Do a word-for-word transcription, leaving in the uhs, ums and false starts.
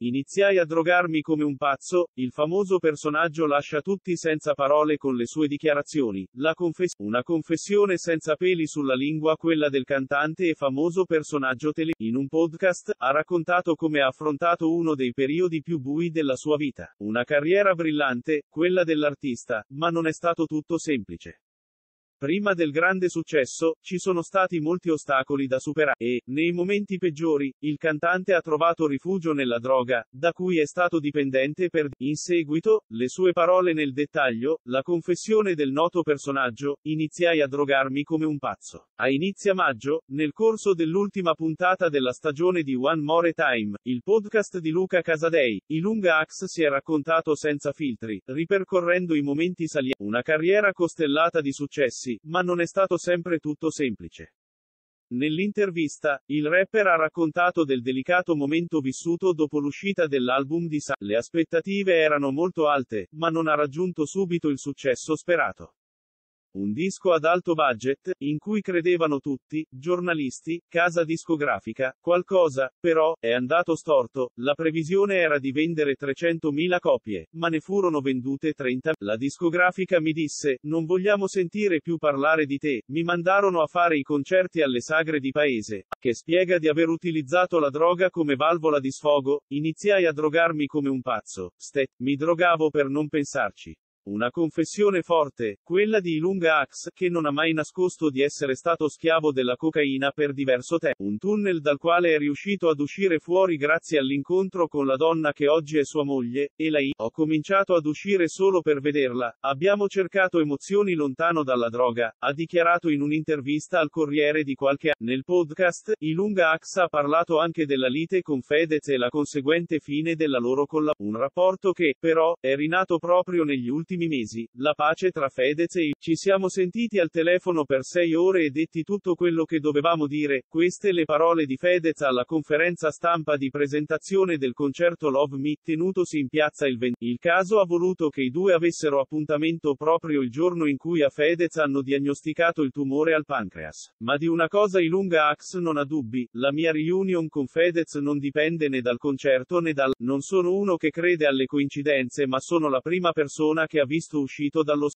Iniziai a drogarmi come un pazzo, il famoso personaggio lascia tutti senza parole con le sue dichiarazioni. La confess- una confessione senza peli sulla lingua, quella del cantante e famoso personaggio tele. In un podcast, ha raccontato come ha affrontato uno dei periodi più bui della sua vita. Una carriera brillante, quella dell'artista, ma non è stato tutto semplice. Prima del grande successo, ci sono stati molti ostacoli da superare, e, nei momenti peggiori, il cantante ha trovato rifugio nella droga, da cui è stato dipendente per. In seguito, le sue parole nel dettaglio, la confessione del noto personaggio: iniziai a drogarmi come un pazzo. A inizio maggio, nel corso dell'ultima puntata della stagione di One More Time, il podcast di Luca Casadei, Ilunga Axe si è raccontato senza filtri, ripercorrendo i momenti salienti. Una carriera costellata di successi, ma non è stato sempre tutto semplice. Nell'intervista, il rapper ha raccontato del delicato momento vissuto dopo l'uscita dell'album di Sa. Le aspettative erano molto alte, ma non ha raggiunto subito il successo sperato. Un disco ad alto budget, in cui credevano tutti, giornalisti, casa discografica, qualcosa, però, è andato storto. La previsione era di vendere trecentomila copie, ma ne furono vendute trenta. La discografica mi disse: non vogliamo sentire più parlare di te. Mi mandarono a fare i concerti alle sagre di paese, che spiega di aver utilizzato la droga come valvola di sfogo. Iniziai a drogarmi come un pazzo. Ste, mi drogavo per non pensarci. Una confessione forte, quella di Ilunga Axe, che non ha mai nascosto di essere stato schiavo della cocaina per diverso tempo. Un tunnel dal quale è riuscito ad uscire fuori grazie all'incontro con la donna che oggi è sua moglie, Elaine. Ho cominciato ad uscire solo per vederla, abbiamo cercato emozioni lontano dalla droga, ha dichiarato in un'intervista al Corriere di qualche anno. Nel podcast, Ilunga Axe ha parlato anche della lite con Fedez e la conseguente fine della loro collaborazione. Un rapporto che, però, è rinato proprio negli ultimi mesi. La pace tra Fedez e il. Ci siamo sentiti al telefono per sei ore e detti tutto quello che dovevamo dire. Queste le parole di Fedez alla conferenza stampa di presentazione del concerto Love Me, tenutosi in piazza il venti. Il caso ha voluto che i due avessero appuntamento proprio il giorno in cui a Fedez hanno diagnosticato il tumore al pancreas. Ma di una cosa Ilunga Axe non ha dubbi: la mia reunion con Fedez non dipende né dal concerto né dal. Non sono uno che crede alle coincidenze, ma sono la prima persona che ha visto uscito dallo